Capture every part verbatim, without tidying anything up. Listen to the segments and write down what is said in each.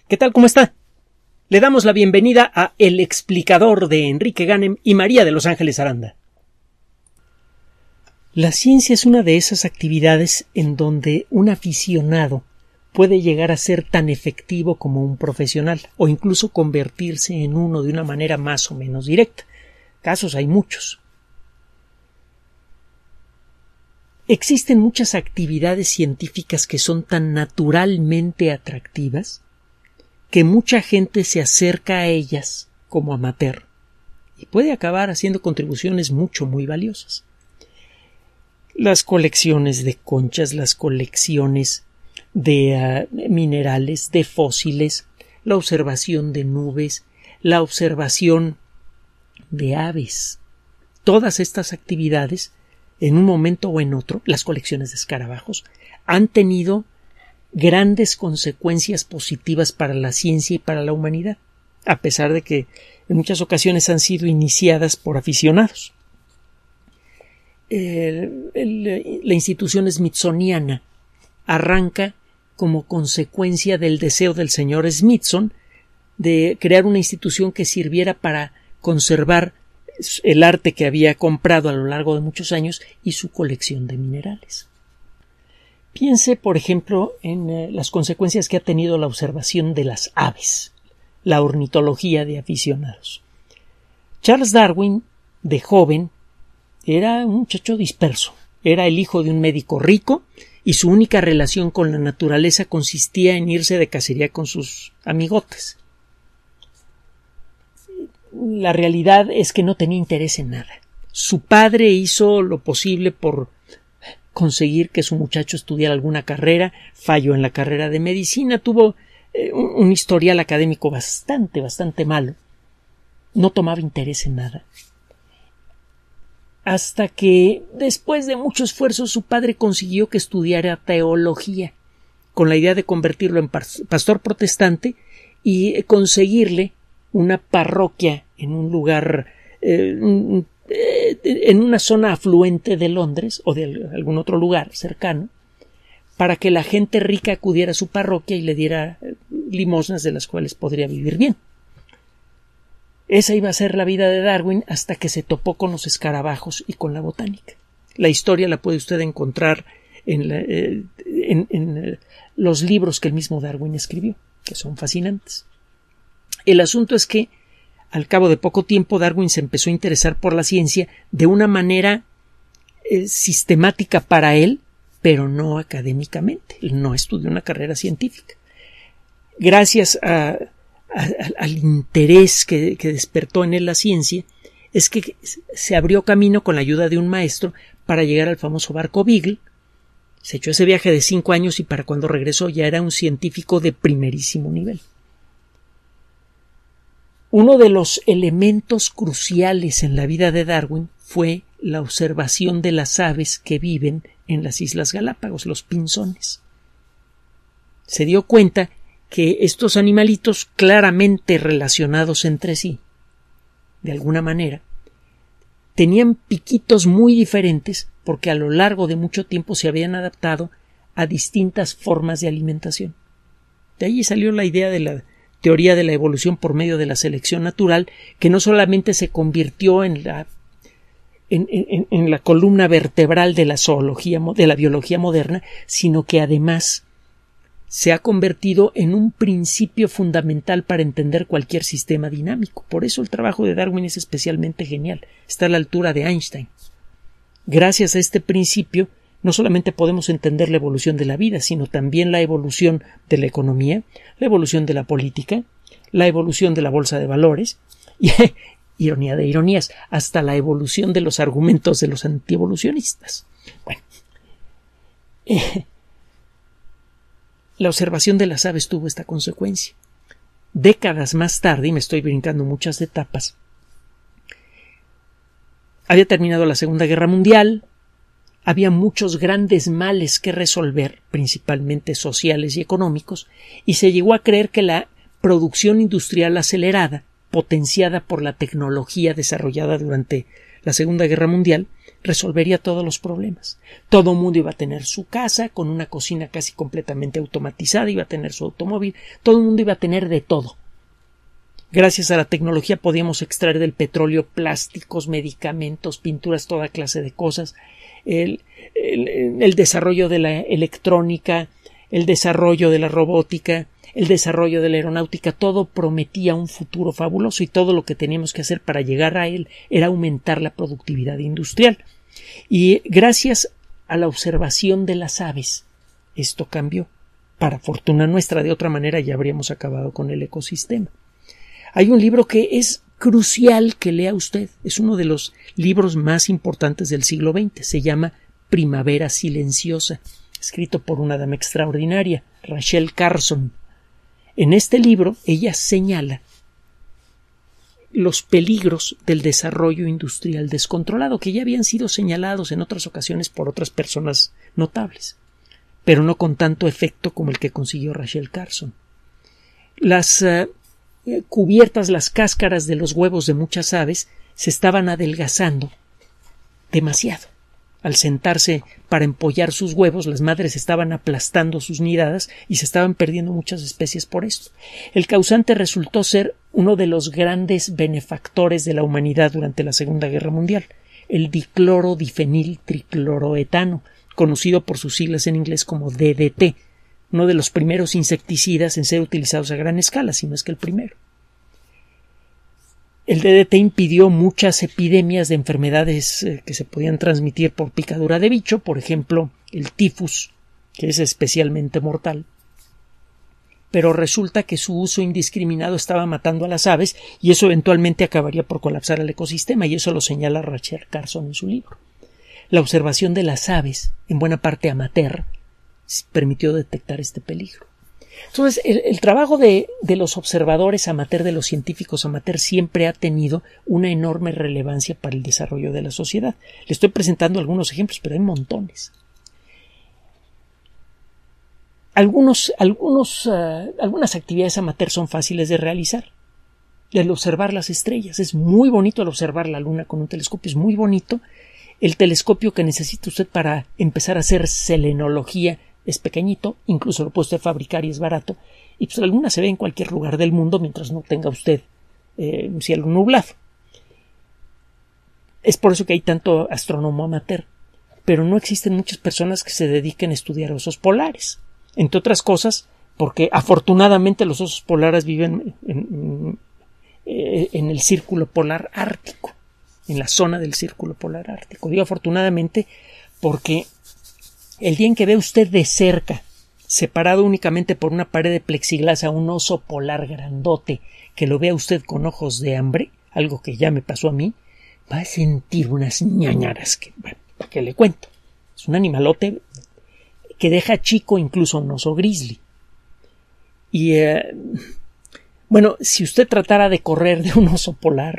¿Qué tal? ¿Cómo está? Le damos la bienvenida a El Explicador de Enrique Ganem y María de Los Ángeles Aranda. La ciencia es una de esas actividades en donde un aficionado puede llegar a ser tan efectivo como un profesional o incluso convertirse en uno de una manera más o menos directa. Casos hay muchos. Existen muchas actividades científicas que son tan naturalmente atractivas que mucha gente se acerca a ellas como amateur y puede acabar haciendo contribuciones mucho muy valiosas. Las colecciones de conchas, las colecciones de uh, minerales, de fósiles, la observación de nubes, la observación de aves. Todas estas actividades, en un momento o en otro, las colecciones de escarabajos, han tenido grandes consecuencias positivas para la ciencia y para la humanidad, a pesar de que en muchas ocasiones han sido iniciadas por aficionados. El, el, la institución smithsoniana arranca como consecuencia del deseo del señor Smithson de crear una institución que sirviera para conservar el arte que había comprado a lo largo de muchos años y su colección de minerales. Piense, por ejemplo, en eh, las consecuencias que ha tenido la observación de las aves, la ornitología de aficionados. Charles Darwin, de joven, era un muchacho disperso. Era el hijo de un médico rico y su única relación con la naturaleza consistía en irse de cacería con sus amigotes. La realidad es que no tenía interés en nada. Su padre hizo lo posible por conseguir que su muchacho estudiara alguna carrera, falló en la carrera de medicina, tuvo eh, un, un historial académico bastante, bastante malo. No tomaba interés en nada. Hasta que, después de mucho esfuerzo, su padre consiguió que estudiara teología, con la idea de convertirlo en pastor protestante y conseguirle una parroquia en un lugar, eh, en una zona afluente de Londres o de algún otro lugar cercano, para que la gente rica acudiera a su parroquia y le diera limosnas de las cuales podría vivir bien. Esa iba a ser la vida de Darwin hasta que se topó con los escarabajos y con la botánica. La historia la puede usted encontrar en, la, eh, en, en eh, los libros que el mismo Darwin escribió, que son fascinantes. El asunto es que, al cabo de poco tiempo, Darwin se empezó a interesar por la ciencia de una manera eh, sistemática para él, pero no académicamente. Él no estudió una carrera científica. Gracias a al interés que, que despertó en él la ciencia, es que se abrió camino con la ayuda de un maestro para llegar al famoso barco Beagle. Se echó ese viaje de cinco años y para cuando regresó ya era un científico de primerísimo nivel. Uno de los elementos cruciales en la vida de Darwin fue la observación de las aves que viven en las Islas Galápagos, los pinzones. Se dio cuenta que estos animalitos claramente relacionados entre sí, de alguna manera, tenían piquitos muy diferentes porque a lo largo de mucho tiempo se habían adaptado a distintas formas de alimentación. De allí salió la idea de la teoría de la evolución por medio de la selección natural, que no solamente se convirtió en la, en, en, en la columna vertebral de la zoología, de la biología moderna, sino que además se ha convertido en un principio fundamental para entender cualquier sistema dinámico. Por eso el trabajo de Darwin es especialmente genial. Está a la altura de Einstein. Gracias a este principio, no solamente podemos entender la evolución de la vida, sino también la evolución de la economía, la evolución de la política, la evolución de la bolsa de valores, y, ironía de ironías, hasta la evolución de los argumentos de los antievolucionistas. Bueno, eh, la observación de las aves tuvo esta consecuencia. Décadas más tarde, y me estoy brincando muchas etapas, había terminado la Segunda Guerra Mundial, había muchos grandes males que resolver, principalmente sociales y económicos, y se llegó a creer que la producción industrial acelerada, potenciada por la tecnología desarrollada durante la Segunda Guerra Mundial, resolvería todos los problemas. Todo el mundo iba a tener su casa con una cocina casi completamente automatizada, iba a tener su automóvil, todo el mundo iba a tener de todo. Gracias a la tecnología podíamos extraer del petróleo plásticos, medicamentos, pinturas, toda clase de cosas. El, el, el desarrollo de la electrónica, el desarrollo de la robótica, el desarrollo de la aeronáutica, todo prometía un futuro fabuloso y todo lo que teníamos que hacer para llegar a él era aumentar la productividad industrial. Y gracias a la observación de las aves, esto cambió. Para fortuna nuestra, de otra manera ya habríamos acabado con el ecosistema. Hay un libro que es crucial que lea usted. Es uno de los libros más importantes del siglo veinte. Se llama Primavera Silenciosa, escrito por una dama extraordinaria, Rachel Carson. En este libro ella señala los peligros del desarrollo industrial descontrolado, que ya habían sido señalados en otras ocasiones por otras personas notables, pero no con tanto efecto como el que consiguió Rachel Carson. Las uh, cubiertas, las cáscaras de los huevos de muchas aves se estaban adelgazando demasiado. Al sentarse para empollar sus huevos, las madres estaban aplastando sus nidadas y se estaban perdiendo muchas especies por esto. El causante resultó ser uno de los grandes benefactores de la humanidad durante la Segunda Guerra Mundial, el diclorodifeniltricloroetano, conocido por sus siglas en inglés como D D T, uno de los primeros insecticidas en ser utilizados a gran escala, si no es que el primero. El D D T impidió muchas epidemias de enfermedades eh, que se podían transmitir por picadura de bicho, por ejemplo, el tifus, que es especialmente mortal. Pero resulta que su uso indiscriminado estaba matando a las aves y eso eventualmente acabaría por colapsar el ecosistema, y eso lo señala Rachel Carson en su libro. La observación de las aves, en buena parte amateur, permitió detectar este peligro. Entonces, el, el trabajo de, de los observadores amateur, de los científicos amateur, siempre ha tenido una enorme relevancia para el desarrollo de la sociedad. Le estoy presentando algunos ejemplos, pero hay montones. Algunos, algunos, uh, algunas actividades amateur son fáciles de realizar. El observar las estrellas. Es muy bonito el observar la luna con un telescopio. Es muy bonito. El telescopio que necesita usted para empezar a hacer selenología es pequeñito, incluso lo puede usted fabricar y es barato, y pues la luna se ve en cualquier lugar del mundo mientras no tenga usted eh, un cielo nublado. Es por eso que hay tanto astrónomo amateur, pero no existen muchas personas que se dediquen a estudiar osos polares, entre otras cosas porque afortunadamente los osos polares viven en, en, en el círculo polar ártico, en la zona del círculo polar ártico. Digo afortunadamente porque el día en que ve usted de cerca, separado únicamente por una pared de plexiglas, a un oso polar grandote, que lo vea usted con ojos de hambre, algo que ya me pasó a mí, va a sentir unas ñañaras que, bueno, ¿para qué le cuento? Es un animalote que deja chico incluso un oso grizzly. Y, eh, bueno, si usted tratara de correr de un oso polar,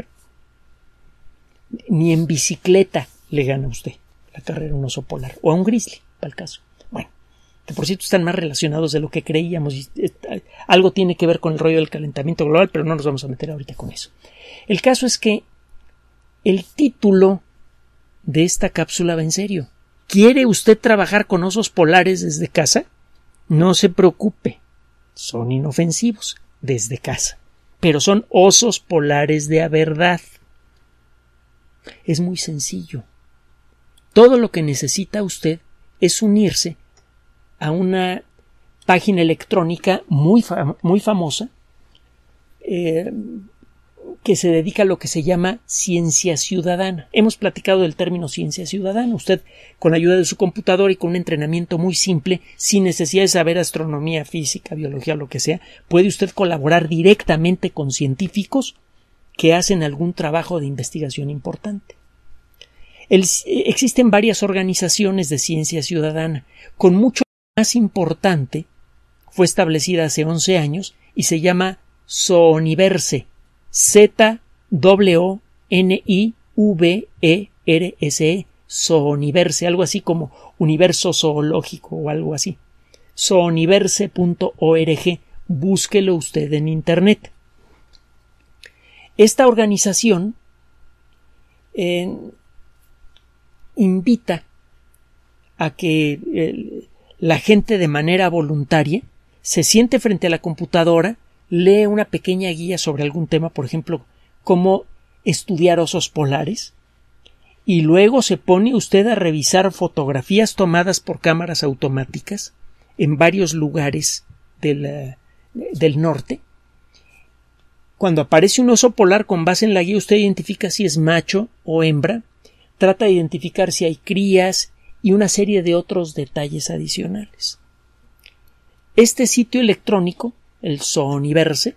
ni en bicicleta le gana a usted la carrera a un oso polar, o a un grizzly, para el caso. Bueno, que por cierto están más relacionados de lo que creíamos y eh, algo tiene que ver con el rollo del calentamiento global, pero no nos vamos a meter ahorita con eso. El caso es que el título de esta cápsula va en serio. ¿Quiere usted trabajar con osos polares desde casa? No se preocupe, son inofensivos desde casa, pero son osos polares de a verdad. Es muy sencillo. Todo lo que necesita usted es unirse a una página electrónica muy, fam- muy famosa eh, que se dedica a lo que se llama ciencia ciudadana. Hemos platicado del término ciencia ciudadana. Usted, con la ayuda de su computador y con un entrenamiento muy simple, sin necesidad de saber astronomía, física, biología o lo que sea, puede usted colaborar directamente con científicos que hacen algún trabajo de investigación importante. El, existen varias organizaciones de ciencia ciudadana. Con mucho más importante, fue establecida hace once años y se llama Zooniverse. Z W O N I V E R S E. Zooniverse, algo así como universo zoológico o algo así. zooniverse punto org. Búsquelo usted en internet. Esta organización eh, invita a que eh, la gente de manera voluntaria se siente frente a la computadora, lee una pequeña guía sobre algún tema, por ejemplo, cómo estudiar osos polares, y luego se pone usted a revisar fotografías tomadas por cámaras automáticas en varios lugares del, del norte. Cuando aparece un oso polar con base en la guía, usted identifica si es macho o hembra, trata de identificar si hay crías y una serie de otros detalles adicionales. Este sitio electrónico, el Soniverse,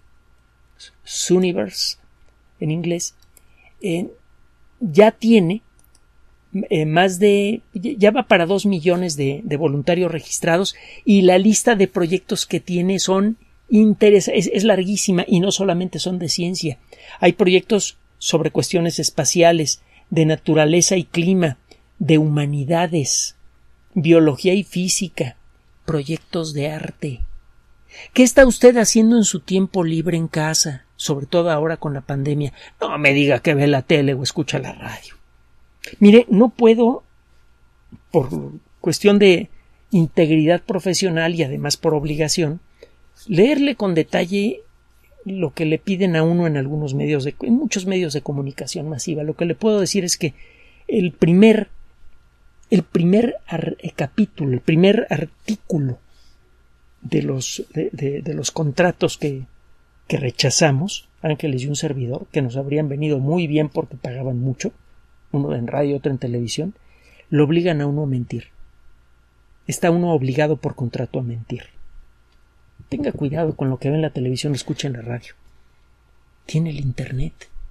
Suniverse en inglés, eh, ya tiene eh, más de, ya va para dos millones de, de voluntarios registrados, y la lista de proyectos que tiene son interesa- es, es larguísima, y no solamente son de ciencia. Hay proyectos sobre cuestiones espaciales, de naturaleza y clima, de humanidades, biología y física, proyectos de arte. ¿Qué está usted haciendo en su tiempo libre en casa, sobre todo ahora con la pandemia? No me diga que ve la tele o escucha la radio. Mire, no puedo, por cuestión de integridad profesional y además por obligación, leerle con detalle lo que le piden a uno en algunos medios de, en muchos medios de comunicación masiva. Lo que le puedo decir es que el primer el primer ar, eh, capítulo, el primer artículo de los de, de, de los contratos que, que rechazamos, Ángeles y un servidor, que nos habrían venido muy bien porque pagaban mucho, uno en radio y otro en televisión, lo obligan a uno a mentir. Está uno obligado por contrato a mentir. Tenga cuidado con lo que ve en la televisión o escucha en la radio. Tiene el internet.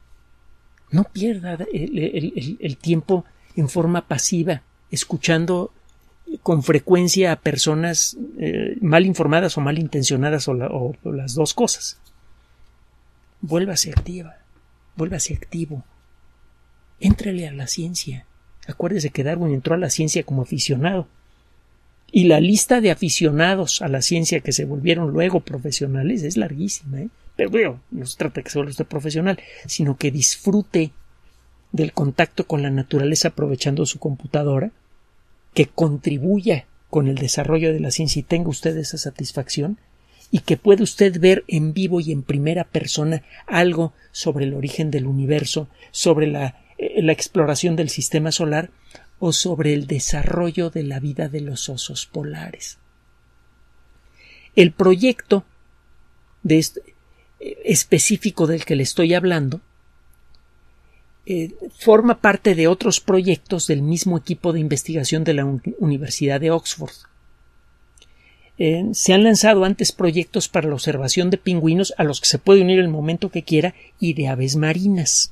No pierda el, el, el, el tiempo en forma pasiva, escuchando con frecuencia a personas eh, mal informadas o mal intencionadas o, la, o, o las dos cosas. Vuélvase activa, vuélvase activo. Éntrele a la ciencia. Acuérdese que Darwin entró a la ciencia como aficionado. Y la lista de aficionados a la ciencia que se volvieron luego profesionales es larguísima, ¿eh? Pero bueno, no se trata de que se vuelva usted profesional, sino que disfrute del contacto con la naturaleza aprovechando su computadora, que contribuya con el desarrollo de la ciencia y tenga usted esa satisfacción, y que pueda usted ver en vivo y en primera persona algo sobre el origen del universo, sobre la, eh, la exploración del sistema solar o sobre el desarrollo de la vida de los osos polares. El proyecto de este, eh, específico del que le estoy hablando Eh, forma parte de otros proyectos del mismo equipo de investigación de la un- Universidad de Oxford. Eh, se han lanzado antes proyectos para la observación de pingüinos, a los que se puede unir el momento que quiera, y de aves marinas.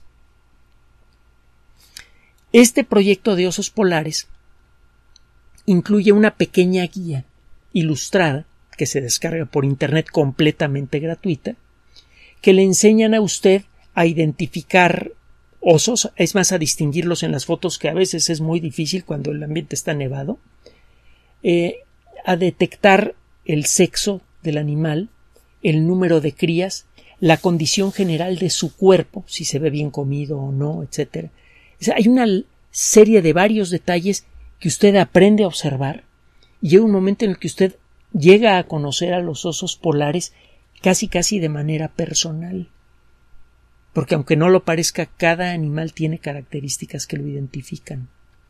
Este proyecto de osos polares incluye una pequeña guía ilustrada que se descarga por internet completamente gratuita, que le enseñan a usted a identificar osos, es más, a distinguirlos en las fotos, que a veces es muy difícil cuando el ambiente está nevado, eh, a detectar el sexo del animal, el número de crías, la condición general de su cuerpo, si se ve bien comido o no, etcétera. O sea, hay una serie de varios detalles que usted aprende a observar, y llega un momento en el que usted llega a conocer a los osos polares casi casi de manera personal. Porque aunque no lo parezca, cada animal tiene características que lo identifican.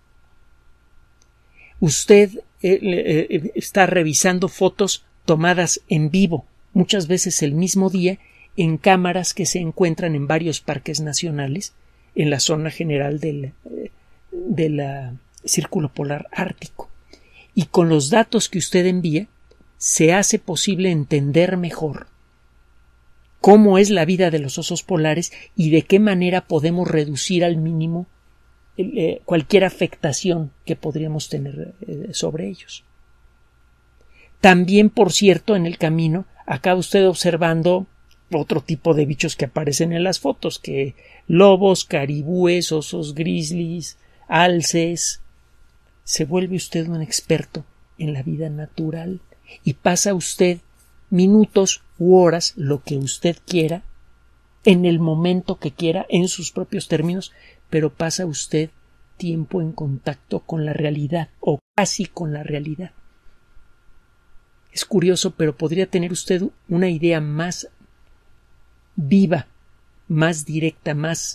Usted eh, eh, está revisando fotos tomadas en vivo, muchas veces el mismo día, en cámaras que se encuentran en varios parques nacionales en la zona general del, eh, del uh, Círculo Polar Ártico. Y con los datos que usted envía, se hace posible entender mejor cómo es la vida de los osos polares y de qué manera podemos reducir al mínimo eh, cualquier afectación que podríamos tener eh, sobre ellos. También, por cierto, en el camino acaba usted observando otro tipo de bichos que aparecen en las fotos, que lobos, caribúes, osos grizzlies, alces. Se vuelve usted un experto en la vida natural y pasa usted minutos u horas, lo que usted quiera, en el momento que quiera, en sus propios términos, pero pasa usted tiempo en contacto con la realidad, o casi con la realidad. Es curioso, pero podría tener usted una idea más viva, más directa, más,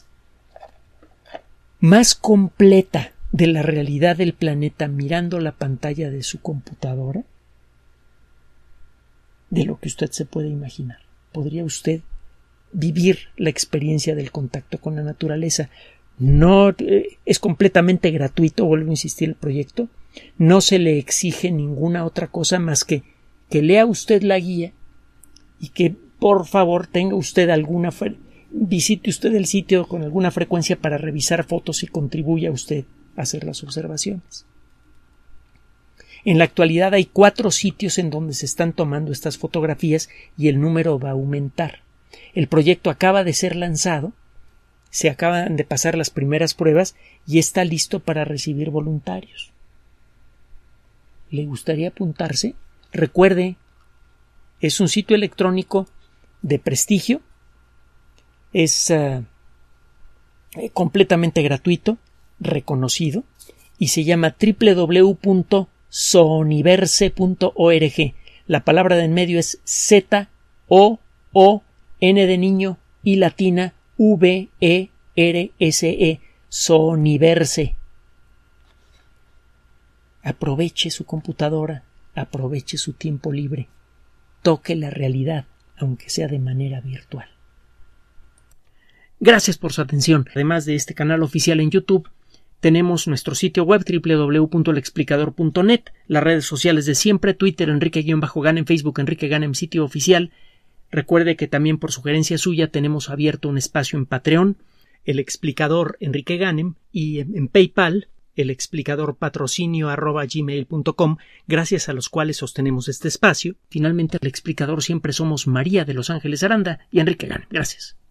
más completa de la realidad del planeta mirando la pantalla de su computadora de lo que usted se puede imaginar. Podría usted vivir la experiencia del contacto con la naturaleza. No eh, es completamente gratuito, vuelvo a insistir, el proyecto. No se le exige ninguna otra cosa más que que lea usted la guía y que por favor tenga usted alguna visite usted el sitio con alguna frecuencia para revisar fotos y contribuya usted a hacer las observaciones. En la actualidad hay cuatro sitios en donde se están tomando estas fotografías y el número va a aumentar. El proyecto acaba de ser lanzado, se acaban de pasar las primeras pruebas y está listo para recibir voluntarios. ¿Le gustaría apuntarse? Recuerde, es un sitio electrónico de prestigio, es uh, completamente gratuito, reconocido, y se llama doble u doble u doble u punto zooniverse punto org. La palabra de en medio es Z O O N de niño y latina V E R S E, Zooniverse. Aproveche su computadora, aproveche su tiempo libre, toque la realidad, aunque sea de manera virtual. Gracias por su atención. Además de este canal oficial en YouTube, tenemos nuestro sitio web doble u doble u doble u punto el explicador punto net, las redes sociales de siempre, Twitter Enrique-Ganem, Facebook Enrique Ganem, sitio oficial. Recuerde que también por sugerencia suya tenemos abierto un espacio en Patreon, el explicador Enrique Ganem, y en PayPal, el explicador patrocinio arroba gmail punto com, gracias a los cuales sostenemos este espacio. Finalmente, el explicador siempre somos María de Los Ángeles Aranda y Enrique Ganem. Gracias.